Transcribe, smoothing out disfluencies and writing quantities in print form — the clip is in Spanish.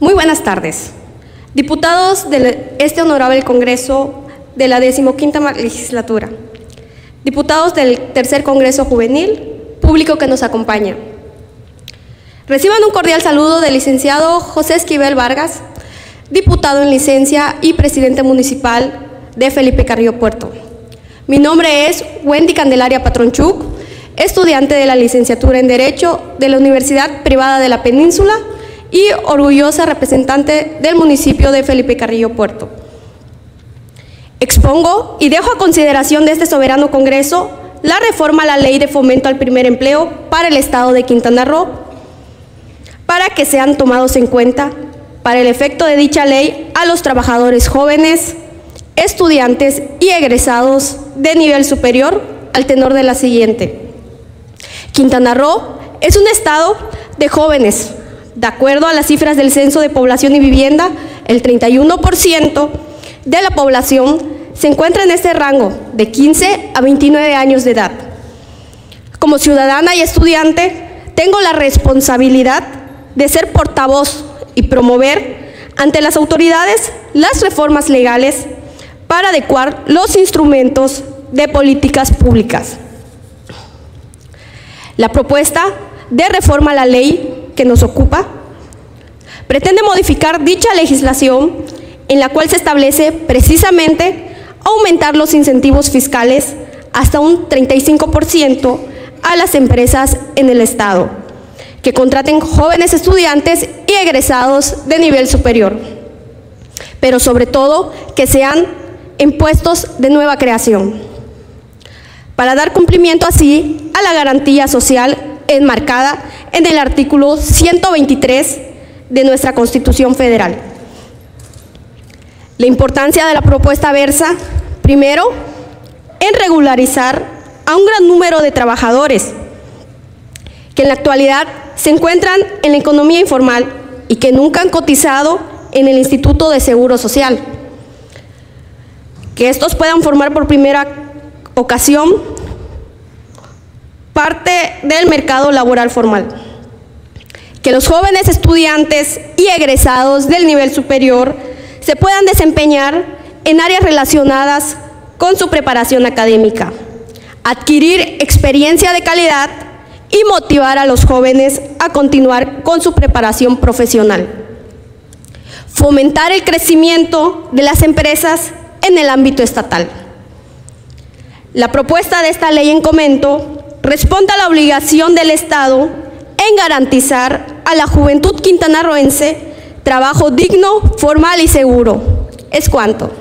Muy buenas tardes. Diputados de este honorable Congreso de la 15ª legislatura, diputados del Tercer Congreso Juvenil, público que nos acompaña. Reciban un cordial saludo del licenciado José Esquivel Vargas, diputado en licencia y presidente municipal de Felipe Carrillo Puerto. Mi nombre es Wendy Candelaria Patronchuk, estudiante de la licenciatura en Derecho de la Universidad Privada de la Península y orgullosa representante del municipio de Felipe Carrillo Puerto. Expongo y dejo a consideración de este soberano Congreso la reforma a la Ley de Fomento al Primer Empleo para el Estado de Quintana Roo, para que sean tomados en cuenta para el efecto de dicha ley a los trabajadores jóvenes, estudiantes y egresados de nivel superior al tenor de la siguiente. Quintana Roo es un estado de jóvenes. De acuerdo a las cifras del Censo de Población y Vivienda, el 31% de la población se encuentra en este rango de 15 a 29 años de edad. Como ciudadana y estudiante, tengo la responsabilidad de ser portavoz y promover ante las autoridades las reformas legales para adecuar los instrumentos de políticas públicas. La propuesta de reforma a la ley que nos ocupa pretende modificar dicha legislación en la cual se establece precisamente aumentar los incentivos fiscales hasta un 35% a las empresas en el Estado que contraten jóvenes estudiantes y egresados de nivel superior, pero sobre todo que sean en puestos de nueva creación, para dar cumplimiento así a la garantía social enmarcada en el artículo 123 de nuestra Constitución Federal. La importancia de la propuesta versa, primero, en regularizar a un gran número de trabajadores que en la actualidad se encuentran en la economía informal y que nunca han cotizado en el Instituto de Seguro Social, que estos puedan formar por primera ocasión parte del mercado laboral formal, que los jóvenes estudiantes y egresados del nivel superior se puedan desempeñar en áreas relacionadas con su preparación académica, adquirir experiencia de calidad y motivar a los jóvenes a continuar con su preparación profesional. Fomentar el crecimiento de las empresas en el ámbito estatal. La propuesta de esta ley en comento responde a la obligación del Estado en garantizar a la juventud quintanarroense trabajo digno, formal y seguro. Es cuanto.